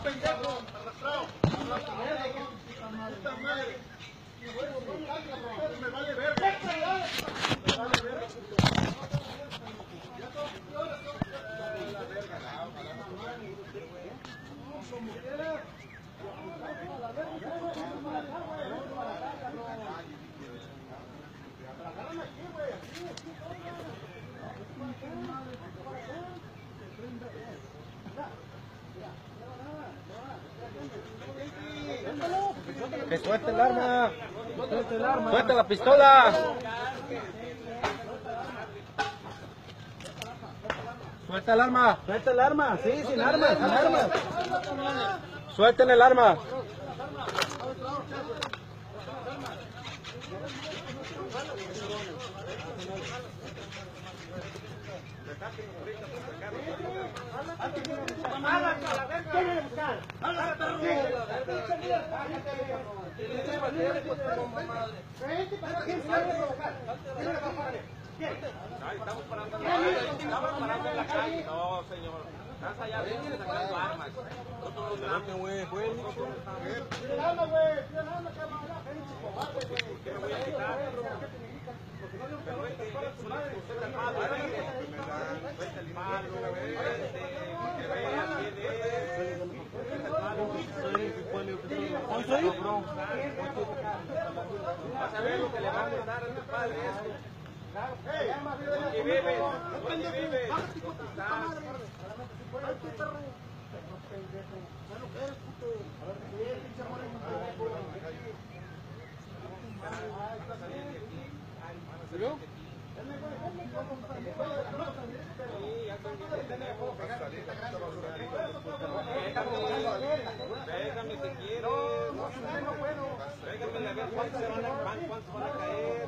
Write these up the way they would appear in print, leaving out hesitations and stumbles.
pendejo, arrastrado. Puta madre. Me vale verga. Me vale verga. Que suelte el arma. Suelte el arma. Suelte la pistola. Suelta el arma. Suelta el arma, sí, sin arma, sin arma. Suelten el arma. Estamos parando en la calle. No, señor. Estás allá adentro sacando armas. Nosotros nos damos, güey. ¿Por qué me voy a quitar? Pero usted es armado, usted es malo, que vea quién es. Vas a ver lo que le va a mandar a tu padre esto. ¿Dónde vives? ¿Dónde vives? ¿Salió? Pégame si quieres. Pégame a ver cuántos van a caer.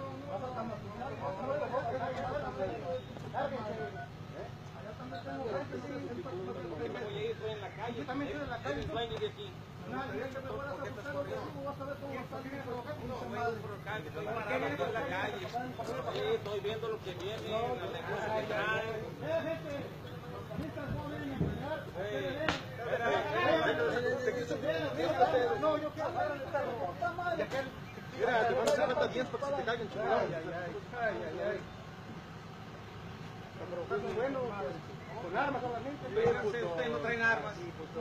¿Por qué me voy a ir? Estoy en la calle. Yo también estoy en la calle. ¿Eres dueño de aquí? ¿Por qué estás corriendo? No, voy a ir por acá. Estoy parado aquí en la calle. Sí, estoy viendo lo que viene, los negocios que traen. No, yo quiero hablar de esta. Mira, te van a hacer hasta 10 para que te caigan. Pero bueno, con armas solamente. Ustedes no traen armas.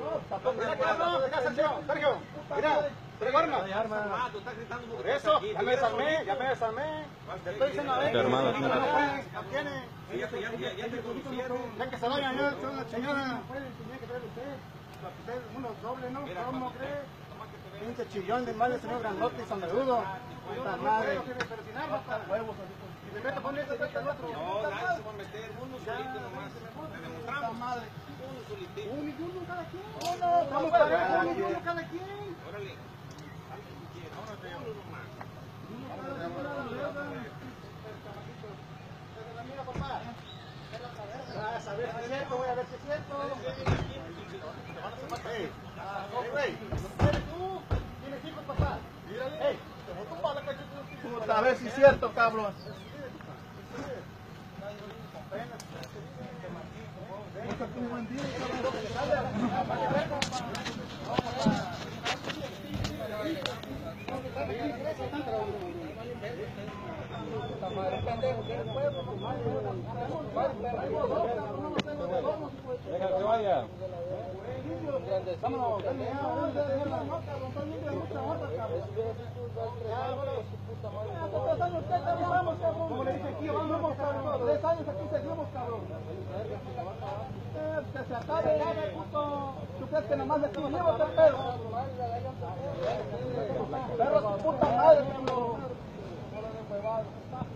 Sergio, mira, traigo armas. Por eso, ya me desarmé. Te estoy diciendo a ver. ¿No tiene? Ya te conocieron. Ya que se vayan, ya, señora. Uno doble, ¿no? ¿Cómo crees? Pinche chillón de madre, señor grandote y sombrerudo. Puta madre. Pero sin armas, huevos. Si me meto a poner este al otro. No, nadie se va a meter. Uno solito nomás. Le demostramos. Uno solito. Uno cada quien. Uno, vamos para uno cada quien. Órale. Uno nomás. Mira, papá. Vas a ver si es cierto, voy a ver si es cierto. Güey, ¿eres tú? ¿Tienes hijos, papá? Ey, te voy a tumbar la cachucha. A ver si es cierto, cabrón. Un buen día, Deja que vaya. vámonos. Como le dije aquí, vamos, cabrón. 3 años aquí seguimos, cabrón. Que se acabe, puto. ¿Tú crees que nomás le estoy llevando este pedo? Perro, su puta madre, cabrón.